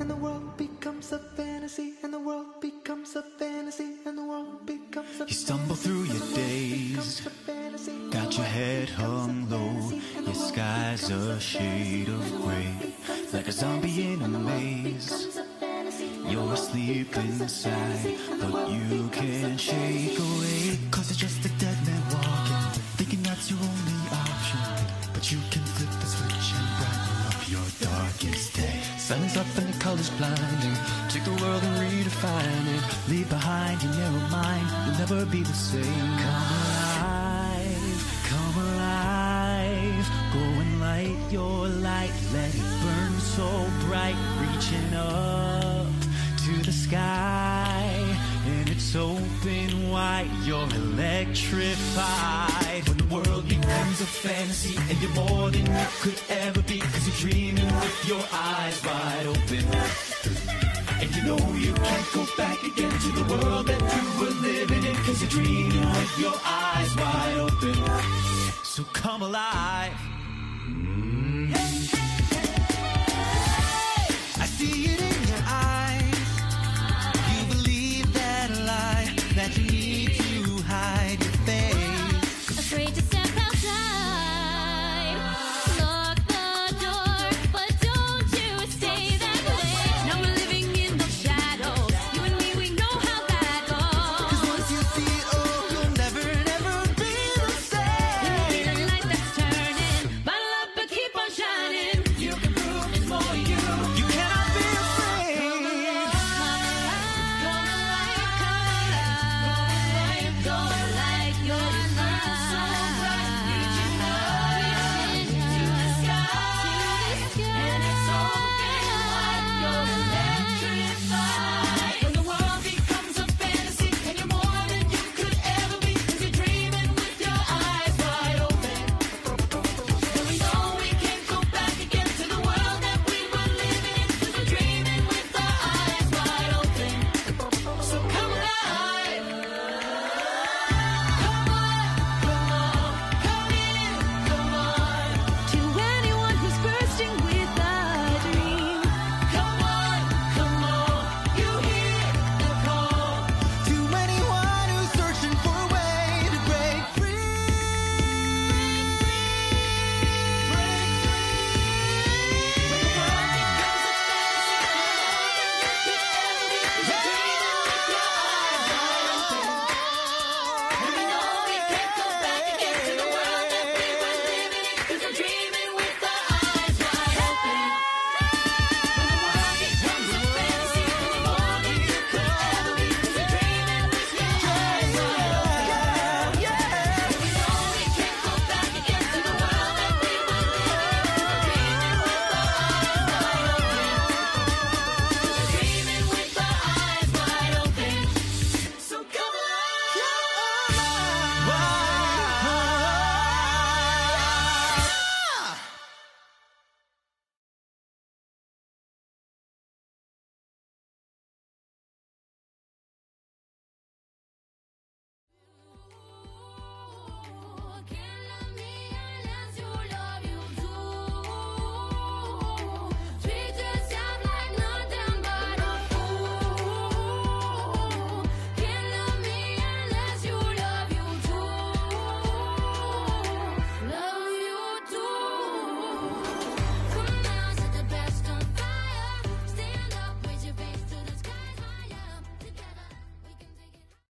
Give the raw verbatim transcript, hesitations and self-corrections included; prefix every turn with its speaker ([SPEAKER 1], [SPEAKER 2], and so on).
[SPEAKER 1] the world becomes a fantasy, and the world becomes a fantasy, and the world becomes a
[SPEAKER 2] You stumble through your days, got your head hung low, your sky's a shade of gray, like a zombie in a maze. You're asleep inside, but you can't shake away, cause it's just a dead man walking, thinking that's your only option. But you can flip the switch and brighten up your darkest day. Sun is up and the colors blinding, take the world and redefine it. Leave behind your narrow mind, you'll never be the same. Come alive, come alive, go and light your light, let it burn so bright, reaching up to the sky, and it's open wide, you're electrified. When the world becomes a fantasy, and you're more than you could ever be, cause you're dreaming with your eyes wide open. And you know you can't go back again to the world that you were living in, cause you're dreaming with your eyes wide open. So come alive.